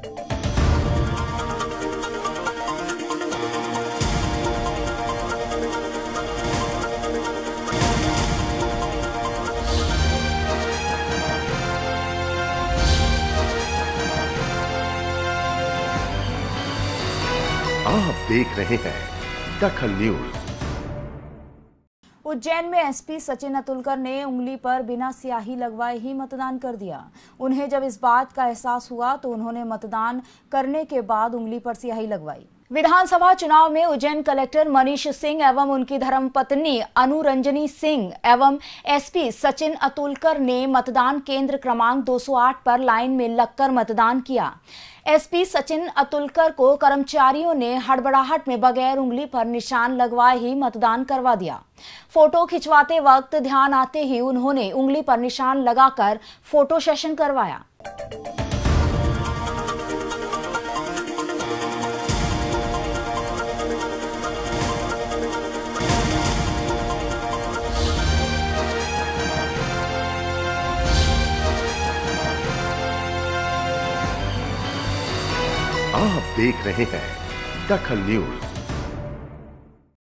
आप देख रहे हैं दखल न्यूज। उज्जैन में एसपी सचिन अतुलकर ने उंगली पर बिना स्याही लगवाए ही मतदान कर दिया। उन्हें जब इस बात का एहसास हुआ तो उन्होंने मतदान करने के बाद उंगली पर स्याही लगवाई। विधानसभा चुनाव में उज्जैन कलेक्टर मनीष सिंह एवं उनकी धर्मपत्नी अनुरंजनी सिंह एवं एसपी सचिन अतुलकर ने मतदान केंद्र क्रमांक 208 पर लाइन में लगकर मतदान किया। एसपी सचिन अतुलकर को कर्मचारियों ने हड़बड़ाहट में बगैर उंगली पर निशान लगवाए ही मतदान करवा दिया। फोटो खिंचवाते वक्त ध्यान आते ही उन्होंने उंगली पर निशान लगाकर फोटो सेशन करवाया। आप देख रहे हैं दखल न्यूज।